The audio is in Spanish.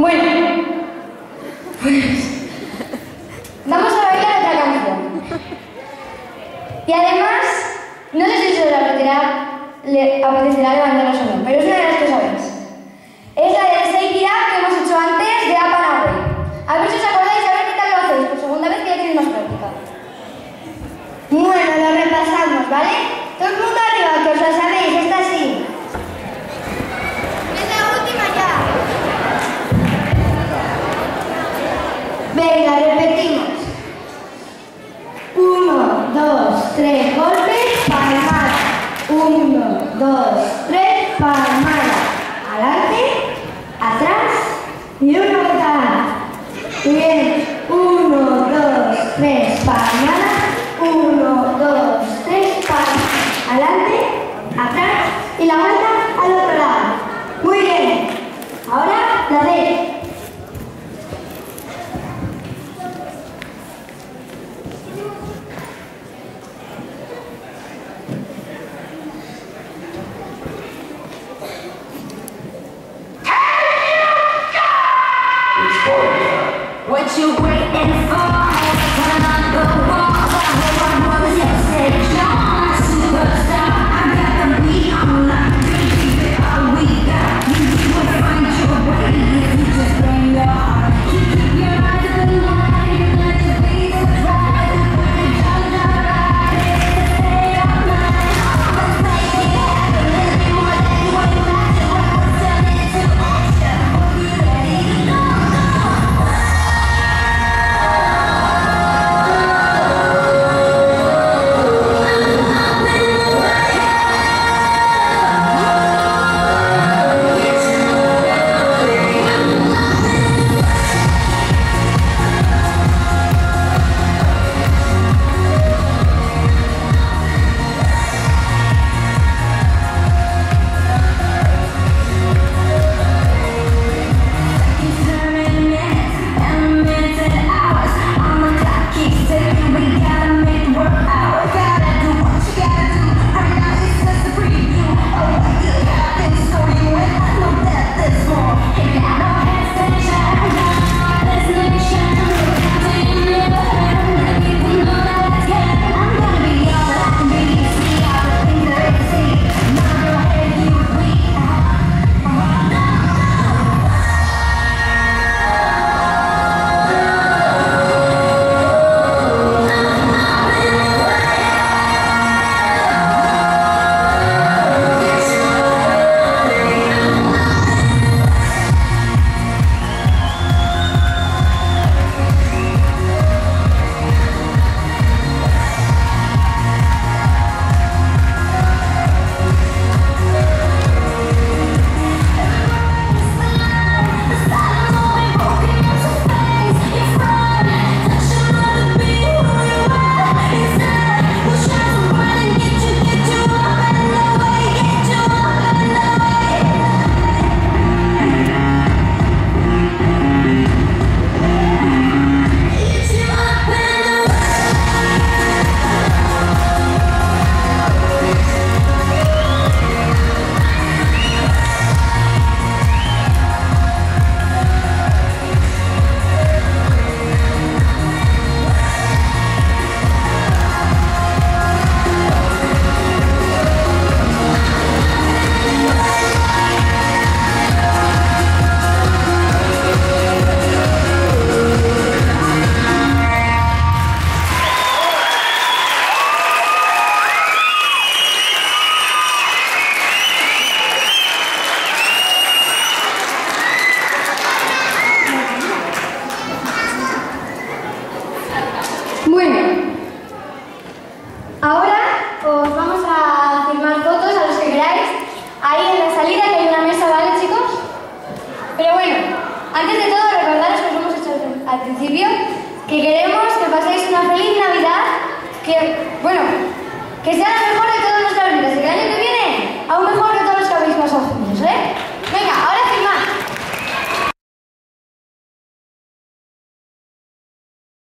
Bueno, pues vamos a bailar otra canción. Y además, no sé si se le apetecerá levantaros o no, pero es una de las que sabéis. Es la del Shake It Up que hemos hecho antes de Up and Away. A ver si os acordáis, a ver qué tal lo hacéis, por segunda vez que ya tenéis más práctica. Bueno, lo repasamos, ¿vale? Todo el mundo arriba, que os la sabéis, esta sí. Es la última ya. Venga, repetimos. 1, 2, 3, golpes, palmada. 1, 2, 3, palmada. Adelante, atrás y una vuelta. Bien, 1, 2, 3, palmada. 1, 2, 3, palmada. Adelante, atrás y la vuelta al otro lado. Muy bien. Ahora la D. What you waiting for? Turn on the wall. I was yesterday. You're superstar. I got the beat on like keep it all we got. You will find your way if you just bring your heart. Keep your eyes on the line. Let your feet surprise. When the judge arrives, it's the day of mine. Let's make it happen. Let's be more than what you imagine. What was turned into action. Hope you're ready to go. Bueno, ahora os vamos a firmar fotos a los que queráis. Ahí en la salida que hay una mesa, ¿vale, chicos? Pero bueno, antes de todo recordaros que os hemos hecho al principio que queremos que paséis una feliz Navidad, que, bueno, que sea la